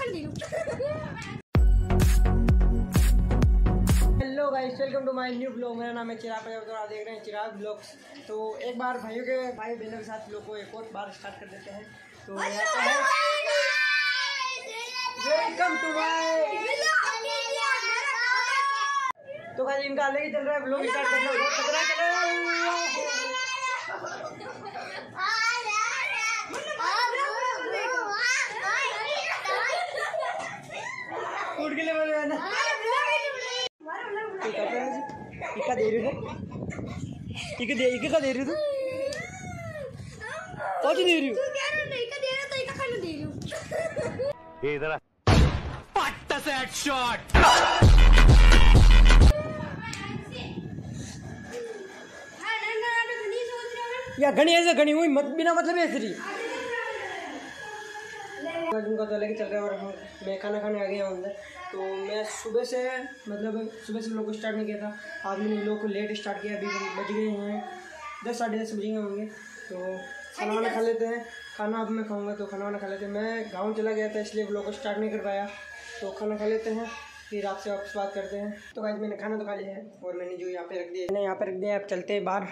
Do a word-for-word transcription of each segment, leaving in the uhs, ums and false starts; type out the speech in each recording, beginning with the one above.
Hello guys, welcome to my new blog. मेरा नाम है चिराग प्रजापति और आप देख रहे हैं चिराग ब्लॉग्स। तो एक बार भाइयों के भाई बहनों के साथ लोग को एक और बार स्टार्ट कर देते हैं। तो वेलकम टू माय। तो भाई इनका अलग ही चल रहा है, ब्लॉग स्टार्ट करना फूड के लिए बोले ना इका दे रही हूँ इका दे इका का दे रही हूँ कौन सी दे रही हूँ तू कह रहा है इका दे रहा तो इका खाने दे रही हूँ ये इधर पट्टा से हेडशॉट या घनी ऐसे घनी हुई मत बिना मतलब ऐसे रही उनका तो अलग ही चल रहा है। और हम मैं खाना खाने आ गया हूँ अंदर। तो मैं सुबह से मतलब सुबह से लोग को स्टार्ट नहीं किया था। आज मैंने लोग को लेट स्टार्ट किया। अभी बज गए हैं दस साढ़े दस बजे होंगे। तो खाना वाना खा लेते हैं। खाना अब मैं खाऊंगा तो खाना वाना खा लेते हैं। मैं गाँव चला गया था इसलिए लोग को स्टार्ट नहीं कर पाया। तो खाना खा लेते हैं फिर आपसे वापस बात करते हैं। तो गाइस मैंने खाना तो खा लिया है और मैंने जो यहाँ पे रख दिया मैंने यहाँ पे रख दिया। अब चलते हैं बाहर।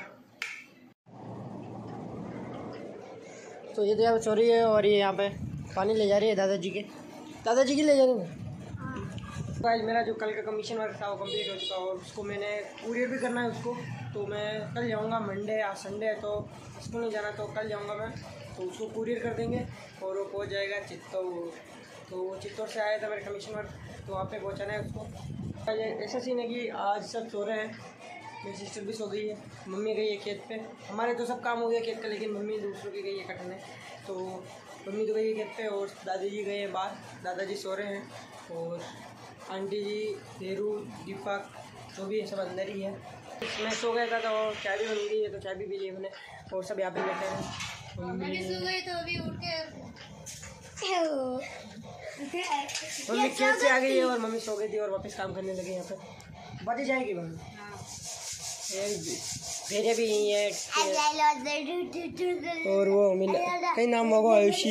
तो ये तो यहाँ सो रही है और ये यहाँ पे पानी ले जा रही है दादाजी के दादाजी की ले जा रही है। गाइस मेरा जो कल का कमीशन वर्क था वो कंप्लीट हो चुका और उसको मैंने कुरियर भी करना है उसको। तो मैं कल जाऊँगा, मंडे आज संडे है तो स्कूल नहीं जाना तो कल जाऊँगा मैं। तो उसको कुरियर कर देंगे और वो पहुँच जाएगा चित्तौड़। तो वो चित्तौड़ से आया था मेरा कमीशन वर्क तो वहाँ पे पहुँचाना है उसको। ऐसा सीन है कि आज सब सो रहे हैं। मेरी सिस्टर भी सो गई है, मम्मी गई है खेत पे। हमारे तो सब काम हो गया खेत का लेकिन मम्मी दूसरों की गई है कटने। तो मम्मी तो गई है खेत पे और दादाजी गए हैं बाहर। दादाजी सो रहे हैं और आंटी जी धेरू दीपक जो भी है सब अंदर ही है। मैं सो गया था तो चाय भी बन गई है तो चाय भी पी ली मैंने और सब यहाँ पे बैठे हैं। मम्मी खेत से आ गई है और मम्मी सो गई थी और वापस काम करने लगे यहाँ पे। बच जाएगी मम्मी मेरे भी यही है और वो कहीं नाम होगा आयुषी।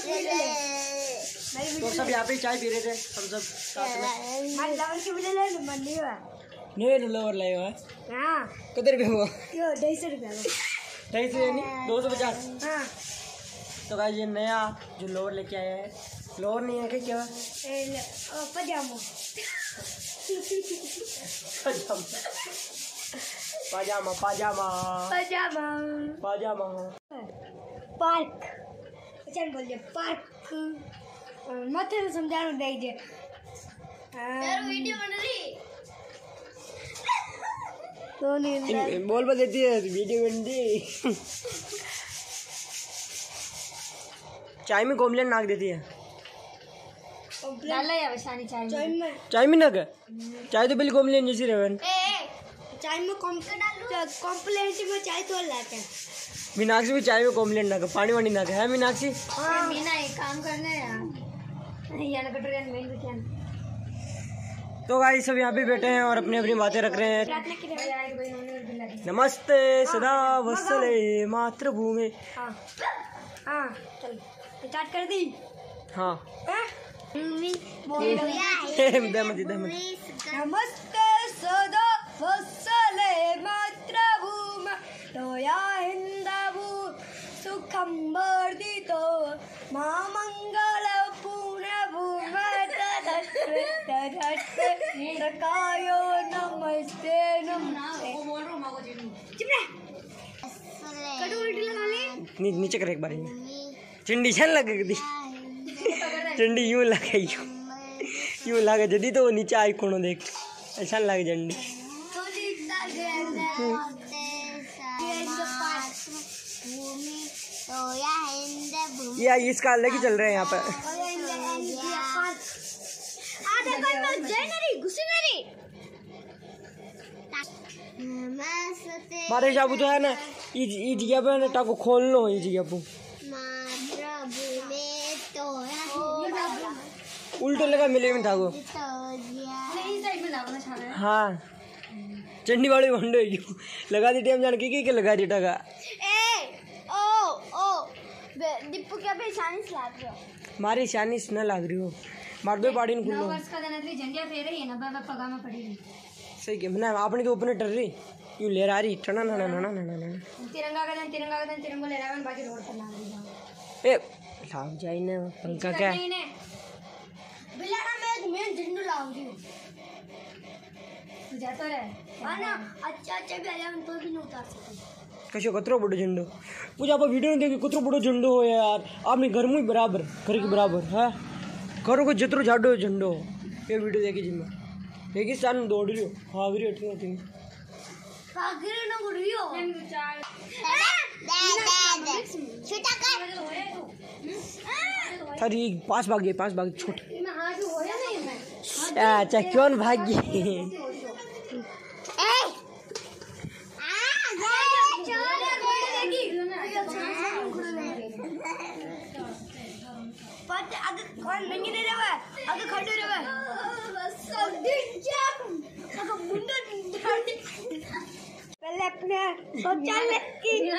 तो सब यहाँ पे चाय पी रहे थे हम सब साथ में। नहीं लवर लाए हुआ कितने रुपये हुआ? ढाई सौ रुपया ढाई सौ यानी दो सौ पचास। तो गाइस ये नया जो लोअर लेके आया है, लोअर नहीं है क्या पजामा पाजामा पाजामा पाजामा पाजामा पार्क चल बोल दे पार्क मत समझाना दे दे यार वीडियो बन रही तो नहीं बोल बता देती है वीडियो बन दी। चाय में कॉम्प्लेन नाक देती है चाय में ना चाय तो बिल्कुल कॉम्प्लेन जैसी रेवन चाय में कॉम्प्लेन में चाय तो लाते हैं। मीनाक्षी भी चाय में कॉम्प्लेन ना कर पानी वानी ना है मीनाक्षी। हाँ मीना एक काम करने यार तो गाइस सब यहाँ पे बैठे हैं और अपनी अपनी बातें रख रहे हैं। नमस्ते सदा वत्सले मातृभूमि। हाँ हाँ चल स्टार्ट कर दी। हाँ नमस्ते सदा वत्सले मातृभूमि तोया हिंदभू सुखं वर्धितो मां मंगल पूर्ण भूमकायो नमस्ते नमस्ते। नीचे कर एक बार चिंडी छन लगे दी चिंडी यूं लगे यूं यूं लगे जदी तो नीचे आई कोनो देख ऐसा लगे झंडी। ये इसका अलग ही चल रहा है यहाँ पर। मारे जाबू तो है ना ये जगह पे ना टाको खोल लो ये जगह पे उल्टे लगा मिले में ठाको। हाँ चंडी वाली भंडो लगा दी टाइम जान के के लगा दी टका ए ओ ओ दीपू क्या पहचान स्लैब मारी शानी न लाग रही हो मार दो पाड़ी खुलो वर्ष का दिन झंडिया फेरे ही ना बाबा पगा में पड़ी सही के ना आपने के ऊपर डर रही यूं ले आ रही टना ना ना ना ना ना ना तिरंगा का दिन तिरंगा का दिन तिरंगा ले रहा है बाकी रोड पर ना ए लाग जाए ना पंखा क्या बिलाड़ा में मैं झंडू लाऊंगी जाता रहे हां ना अच्छा अच्छा भी आया हम तो भी नहीं उतार सकते कशो कतरो बड़ो झंडो पूजा आप वीडियो में देखी कतरो बड़ो झंडो हो यार आपने घर में बराबर घर के बराबर है घरों को जितरो झाड़ो झंडो ये वीडियो देखी जिम्मे रेगिस्तान में दौड़ रही हो भाग रही हो ठीक है भाग रही ना गुड़ रही हो छोटा कर अरे पास भाग गए पास भाग छोटे मैं हाथ होया नहीं मैं अच्छा क्यों भाग गए पहले अपने शौचालय की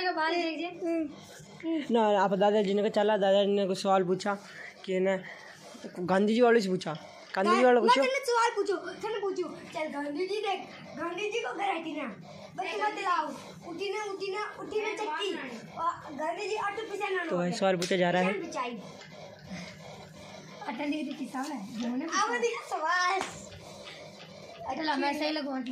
ना आप दादाजी ने कहा चला दादाजी ने कुछ सवाल पूछा कि ना गांधी जी वाले से पूछा गांधी जी वाला पूछो सवाल पूछो चल पूछो चल गांधी जी देख गांधी जी को घर आई थी ना बस मत लाओ उठी ना उठी ना उठी ना चक्की और गांधी जी ऑटो पे ना तो सवाल पूछा जा रहा है अटल जी की किस्सा है जोने आवाज का सवाल अटल मैं सही लगो मतलब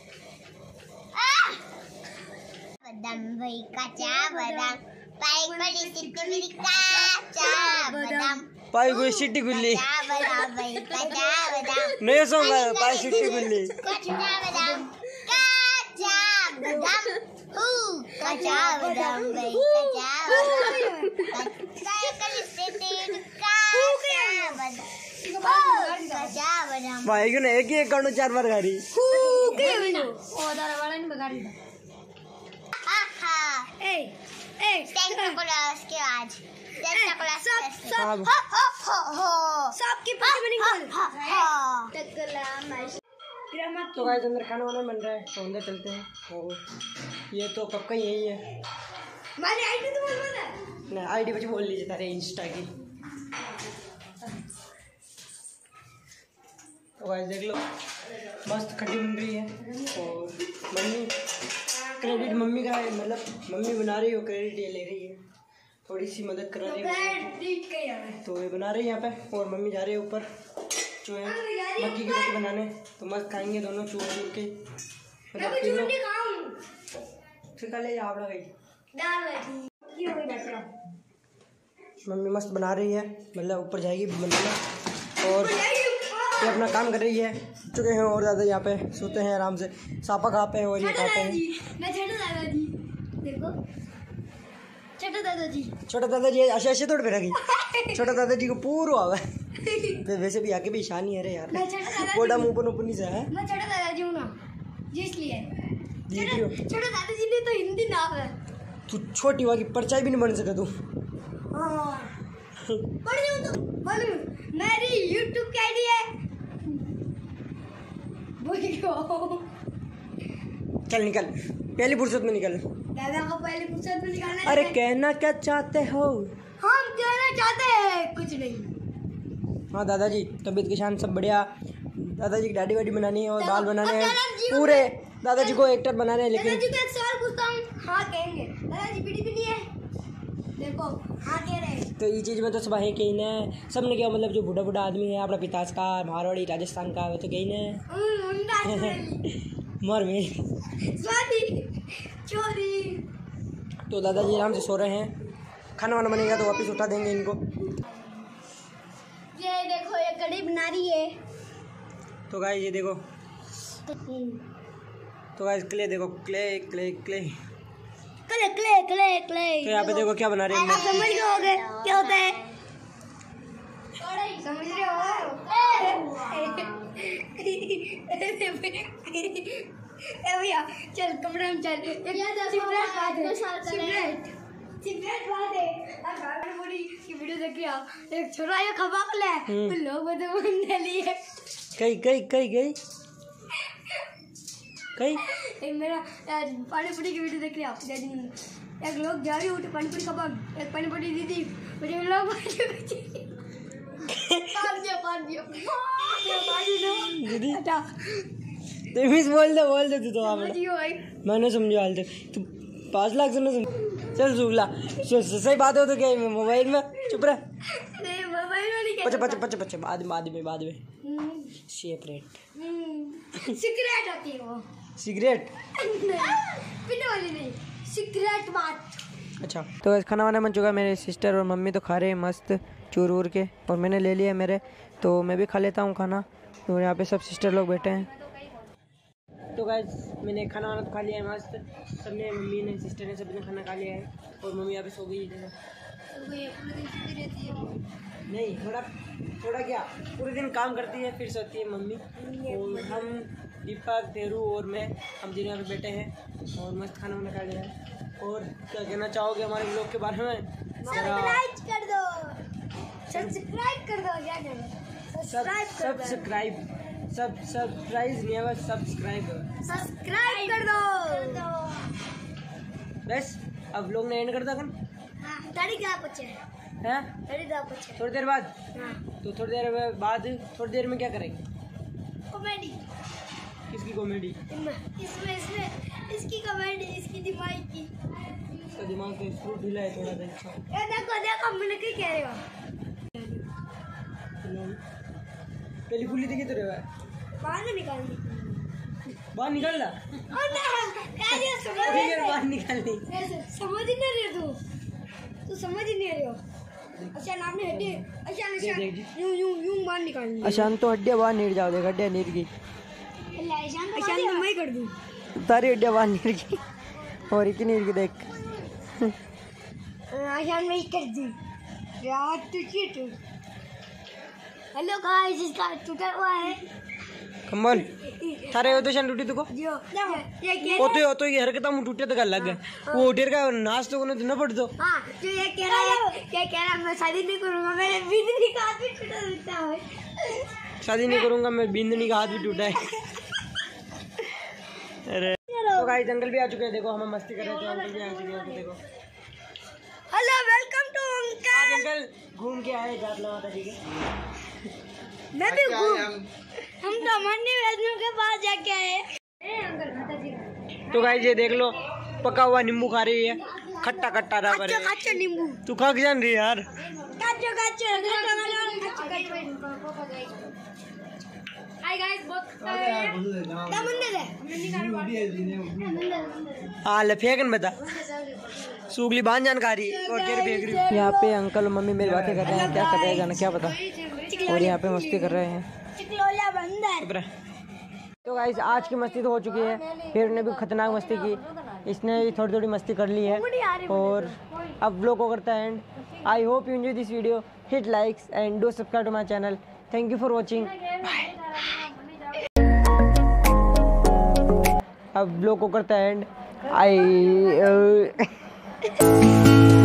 बदाम भाई कच्चा बदाम पाई बड़ी सिटी मेरी कच्चा बदाम पाई कोई सिटी गुल्ली बदाम भाई कच्चा बदाम नहीं सॉन्ग है पाई सिटी गुल्ली कच्चा बदाम कच्चा बदाम ऊ कच्चा बदाम भाई कच्चा बदाम भाई क्यों एक ही एक करनो चार बार गाड़ी ओदारा वाला ने बगाड़ी आहा ए ए टेंट क्लास के आज टेंट क्लास सब सब हो हो सबकी पीछे निकल टकला माश तो गाइस अंदर खाना वाना बन रहा है तो अंदर चलते हैं और ये तो कब का यही है हमारी आईडी तो बोल बोल ना आईडी बच्चे बोल लीजिए तारे इंस्टा की तो गाइस देख लो मस्त खट्टी बन रही है और मम्मी क्रेडिट मम्मी का है मतलब मम्मी बना रही हो क्रेडिट ये ले रही है थोड़ी सी मदद करा रही है तो ये बना रही है यहाँ पे और मम्मी जा रही है ऊपर जो है मक्की की रोटी बनाने तो मस्त खाएंगे दोनों चूर चूर के मतलब तीनों फिर खा ले आप गई मम्मी मस्त बना रही है मतलब ऊपर जाएगी बनाना और ये अपना काम कर रही है चुके हैं और ज़्यादा यहाँ पे सोते हैं आराम से सापा खाते हैं और ये खाते हैं मैं छोटा दादाजी देखो छोटा दादाजी छोटा दादाजी ऐसे ऐसे तोड़ पे रखी छोटा दादाजी को पूरा आवा तो वैसे भी आके भी शानी है रे यार बोड़ा मुंह पर ऊपर से है मैं छोटा दादाजी हूँ ना जिसलिए वीडियो छोटा दादाजी ने तो हिंदी ना है तू छोटी वाली परचाई भी नहीं बन सका तू हाँ बन जाऊँ तो बोलूँ मेरी यूट्यूब की आईडी है चल निकल पहली फुर्सत में निकल दादा को पहले फुर्सत में निकालना है। अरे कहना क्या चाहते हो हम कहना चाहते हैं कुछ नहीं। हाँ दादाजी तबीयत के शान सब बढ़िया दादाजी की दाढ़ी वाड़ी बनानी है और बाल बनाने हैं दादाजी पूरे दादाजी को एक्टर बनाने हैं लेकिन दादाजी को एक सवाल पूछता हूँ हाँ कहेंगे दादाजी बीड़ी भी नहीं है देखो हाँ कह रहे हैं तो ये चीज़ में तो सब है कहीं ना सब ने क्या मतलब जो बूढ़ा बूढ़ा आदमी है अपना पिताज का मारवाड़ी राजस्थान का वो तो कहीं ना मर में चोरी। तो दादाजी आराम से सो रहे हैं खाना वाना बनेगा तो वापस उठा देंगे इनको। ये देखो ये कढ़ी बना रही है तो गाइस ये देखो तो गाइस क्ले देखो clay clay clay clay clay clay clay तो यहाँ पे देखो क्या बना रहे हैं समझ गए होगे क्या होता है समझ रहे हो ए भैया चल कमरे में चल एक सिगरेट बात है सिगरेट सिगरेट बात है और गाड़ी बड़ी की वीडियो देख रहा एक छोरा ये खबाक ले तो लोग तो बनने लिए कई कई कई गई कई एक मेरा पानी पूरी की वीडियो देख रहा एक लोग जा रही उठे पानी पूरी खबाक एक पानी पूरी दीदी मुझे लोग दीदी तो मिस बोल दे बोल दे तू तो आप मैंने समझो हाल तक तू पाँच लाख से ना सुन चल सुगला सही बात हो तो क्या मोबाइल में चुप रह पचे पचे पचे पचे बाद में बाद में बाद में सेपरेट सिगरेट होती है वो सिगरेट पीने वाली नहीं सिगरेट बात। अच्छा तो खाना वाना बन चुका है। मेरे सिस्टर और मम्मी तो खा रहे हैं मस्त चूर वूर के और मैंने ले लिया मेरे तो मैं भी खा लेता हूँ खाना। और यहाँ पे सब सिस्टर लोग बैठे हैं। तो गाइस मैंने खाना वाना तो खा लिया है मस्त सबने मम्मी ने सिस्टर ने सबने खाना खा लिया है और मम्मी यहाँ पे सो गई है। नहीं थोड़ा थोड़ा क्या पूरे दिन काम करती है फिर सोती है मम्मी। और हम दीपक देरू और मैं हम तीनों यहाँ पे बैठे हैं और मस्त खाना वाना खा लिया है। और क्या कहना चाहोगे हमारे ब्लॉग के बारे में? सब्सक्राइब कर दो सब्सक्राइब कर दो क्या कर दो सब्सक्राइब सब्सक्राइब सब सरप्राइज नहीं है बस सब्सक्राइब सब्सक्राइब कर दो बस अब लोग ने एंड कर दो हां तारीख क्या पूछे हैं तारीख क्या पूछे थोड़ी देर बाद हां तो थोड़ी देर बाद थोड़ी देर में क्या करेंगे? कॉमेडी। किसकी कॉमेडी? इसमें इसमें इसकी कॉमेडी इसकी दिमाग की इसका दिमाग तो फ्रूट ढीला है थोड़ा सा। अच्छा ये देखो देखो मैंने क्या कह रहे हो पहली फुल्ली थी किधर है बाहर निकालनी बाहर निकाल ला ओ ना यार ये समझ नहीं बाहर निकालनी समझ ही नहीं रहे तू तू समझ ही नहीं रहे हो। अच्छा नाम ने हड्डी अच्छा अच्छा यूं यूं यूं बाहर निकालनी अशांत तो हड्डियां बाहर नीर जाओ देख हड्डियां नीर की अच्छा तो मैं कर दूं तारी हड्डियां बाहर नीर की और एक नीर की देख अच्छा मैं कर दूं यार तू चीट। हेलो गाइस इसका टूटा हुआ है कमल थारे हो तो शान टूटी तुको जो ये कह ओ तो ओ तो ये हरकत हम टूटे तो कर लग गए वो उठेर का नाच तो कोने न पड़ दो। हां जो ये कह रहा है ये कह रहा मैं शादी नहीं करूंगा मेरे बिंदनी का हाथ भी टूटा रहता है शादी नहीं करूंगा मैं बिंदनी का हाथ भी टूटा है। अरे तो गाइस अंकल भी आ चुके हैं देखो हम मस्ती कर रहे थे अंकल भी आ चुके हैं देखो। Hello welcome to uncle uncle घूम के आए जात लगा ठीक है मैं भी घूम हम तो मन्नी वैष्णो के पास जाके आए ए अंकल खाता जी। तो गाइस ये देख लो पका हुआ नींबू खा रही है खट्टा खट्टा रहा पर कच्चा कच्चा नींबू तू खा के जान रही है यार कच्चा कच्चा कच्चा कच्चा हाय गाइस बहुत क्या मंदिर है हां ले फेंकन बता सूगली बांध जानकारी और तेरे फेंक रही। यहाँ पे अंकल और मम्मी मेरी बातें कर रहे हैं क्या कर रहे हैं जाना क्या पता और यहाँ पे मस्ती कर रहे हैं। तो गाइस आज की मस्ती तो हो चुकी है फिर ने भी खतरनाक मस्ती की इसने थोड़ी थोड़ी मस्ती कर ली है और अब व्लॉग को करता है and I hope you enjoy this video hit likes and do subscribe to my channel thank you for watching. अब व्लॉग को करता है एंड आई